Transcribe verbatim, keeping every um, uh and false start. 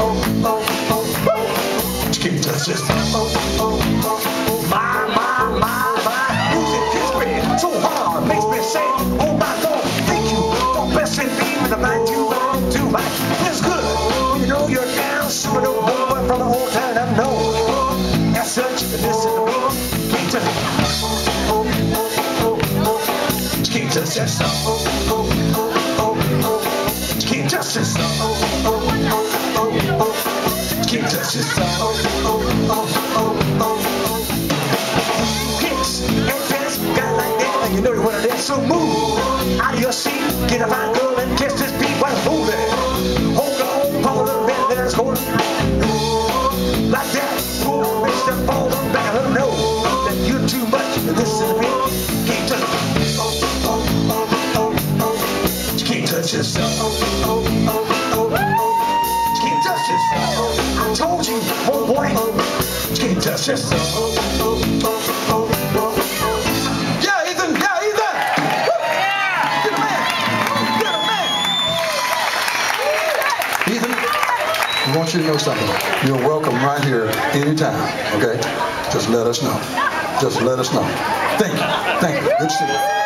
oh, oh, oh, oh. You can't touch this. Oh, oh, oh, my, my, my, my. Music hits me so hard, makes me say, oh my Lord, thank you for blessing me with the night you want to my. It's good. You know you're down, super dope boy from the old town. I know. As such, listen to me. Can't touch it. Oh, oh, oh, oh. You can't touch that stuff. Oh, oh, oh, oh, oh. You can't touch this stuff. Oh, oh, oh, oh, oh. You can't touch this stuff. Oh, oh, oh, oh, oh. Hits and dance, got like that, and you know what it is. So move out of your seat, get a fine girl and kiss this beat while it's moving. Hold on, pump a little bit, then it's going like that. Pull, makes the ball back. Let her know that you're too much. Listen to me, can't touch it. Oh, oh, oh, oh, oh. You can't touch this. Oh, oh, oh, oh, oh. You can't touch this. Oh, I told you, oh boy, you can't touch this. Oh, oh, oh, oh, oh. Yeah, Ethan, yeah, Ethan. Get a man, get a man. Ethan, I want you to know something. You're welcome right here anytime, okay? Just let us know. Just let us know. Thank you. Thank you. Good to see you.